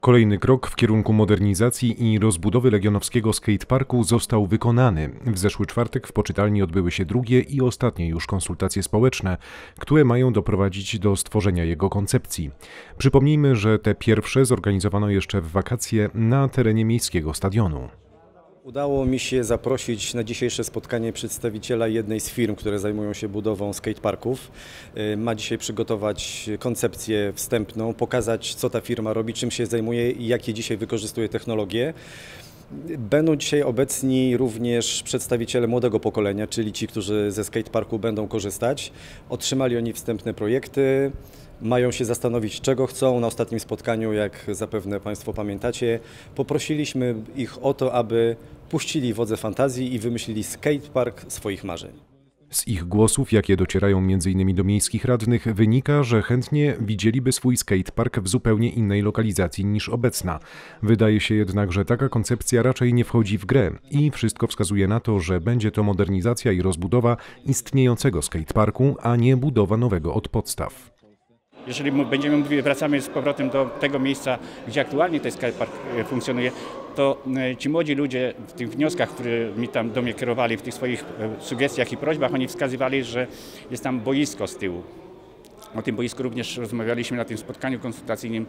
Kolejny krok w kierunku modernizacji i rozbudowy legionowskiego skateparku został wykonany. W zeszły czwartek w poczytalni odbyły się drugie i ostatnie już konsultacje społeczne, które mają doprowadzić do stworzenia jego koncepcji. Przypomnijmy, że te pierwsze zorganizowano jeszcze w wakacje na terenie miejskiego stadionu. Udało mi się zaprosić na dzisiejsze spotkanie przedstawiciela jednej z firm, które zajmują się budową skateparków. Ma dzisiaj przygotować koncepcję wstępną, pokazać, co ta firma robi, czym się zajmuje i jakie dzisiaj wykorzystuje technologie. Będą dzisiaj obecni również przedstawiciele młodego pokolenia, czyli ci, którzy ze skateparku będą korzystać. Otrzymali oni wstępne projekty. Mają się zastanowić, czego chcą. Na ostatnim spotkaniu, jak zapewne Państwo pamiętacie, poprosiliśmy ich o to, aby puścili wodze fantazji i wymyślili skatepark swoich marzeń. Z ich głosów, jakie docierają m.in. do miejskich radnych, wynika, że chętnie widzieliby swój skatepark w zupełnie innej lokalizacji niż obecna. Wydaje się jednak, że taka koncepcja raczej nie wchodzi w grę i wszystko wskazuje na to, że będzie to modernizacja i rozbudowa istniejącego skateparku, a nie budowa nowego od podstaw. Jeżeli będziemy mówili, wracamy z powrotem do tego miejsca, gdzie aktualnie ten skatepark funkcjonuje, to ci młodzi ludzie w tych wnioskach, które do mnie kierowali, w tych swoich sugestiach i prośbach, oni wskazywali, że jest tam boisko z tyłu. O tym boisku również rozmawialiśmy na tym spotkaniu konsultacyjnym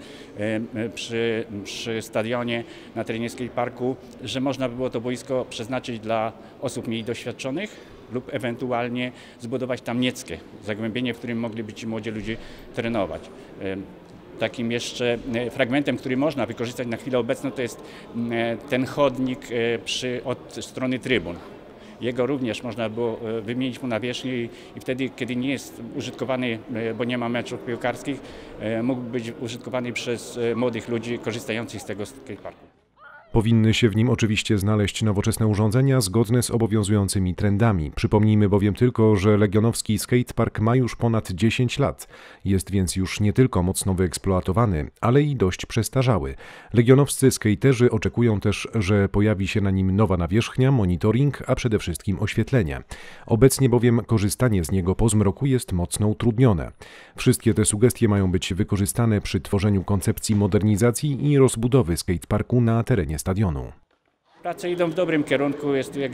przy stadionie na terenie skateparku, że można by było to boisko przeznaczyć dla osób mniej doświadczonych lub ewentualnie zbudować tam nieckie zagłębienie, w którym mogliby ci młodzi ludzie trenować. Takim jeszcze fragmentem, który można wykorzystać na chwilę obecną, to jest ten chodnik od strony trybun. Jego również można było wymienić mu nawierzchnię i wtedy, kiedy nie jest użytkowany, bo nie ma meczów piłkarskich, mógł być użytkowany przez młodych ludzi korzystających z tego skateparku. Powinny się w nim oczywiście znaleźć nowoczesne urządzenia zgodne z obowiązującymi trendami. Przypomnijmy bowiem tylko, że legionowski skatepark ma już ponad 10 lat. Jest więc już nie tylko mocno wyeksploatowany, ale i dość przestarzały. Legionowscy skaterzy oczekują też, że pojawi się na nim nowa nawierzchnia, monitoring, a przede wszystkim oświetlenie. Obecnie bowiem korzystanie z niego po zmroku jest mocno utrudnione. Wszystkie te sugestie mają być wykorzystane przy tworzeniu koncepcji modernizacji i rozbudowy skateparku na terenie stadionu. Prace idą w dobrym kierunku,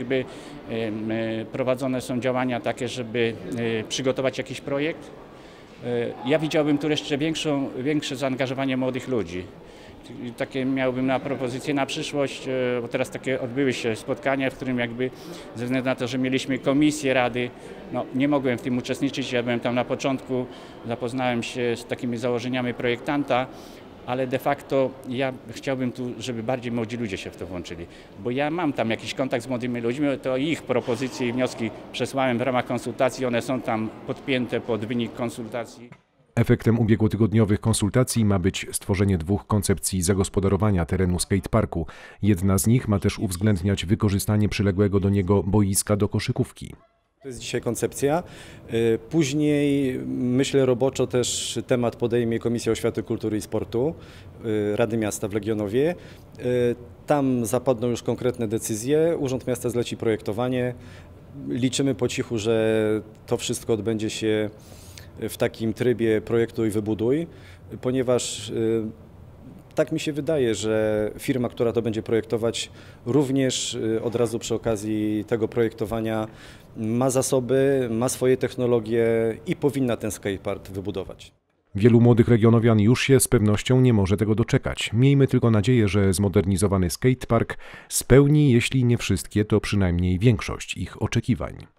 prowadzone są działania takie, żeby przygotować jakiś projekt. Ja widziałbym tu jeszcze większe zaangażowanie młodych ludzi. Takie miałbym na propozycję na przyszłość, bo teraz takie odbyły się spotkania, w którym ze względu na to, że mieliśmy komisję rady, nie mogłem w tym uczestniczyć, ja byłem tam na początku, zapoznałem się z takimi założeniami projektanta, ale de facto ja chciałbym tu, żeby bardziej młodzi ludzie się w to włączyli, bo ja mam tam jakiś kontakt z młodymi ludźmi, to ich propozycje i wnioski przesłałem w ramach konsultacji, one są tam podpięte pod wynik konsultacji. Efektem ubiegłotygodniowych konsultacji ma być stworzenie 2 koncepcji zagospodarowania terenu skateparku. Jedna z nich ma też uwzględniać wykorzystanie przyległego do niego boiska do koszykówki. To jest dzisiaj koncepcja. Później, myślę, roboczo też temat podejmie Komisja Oświaty, Kultury i Sportu Rady Miasta w Legionowie. Tam zapadną już konkretne decyzje. Urząd Miasta zleci projektowanie. Liczymy po cichu, że to wszystko odbędzie się w takim trybie projektuj, wybuduj, ponieważ tak mi się wydaje, że firma, która to będzie projektować, również od razu przy okazji tego projektowania ma zasoby, ma swoje technologie i powinna ten skatepark wybudować. Wielu młodych legionowian już się z pewnością nie może tego doczekać. Miejmy tylko nadzieję, że zmodernizowany skatepark spełni, jeśli nie wszystkie, to przynajmniej większość ich oczekiwań.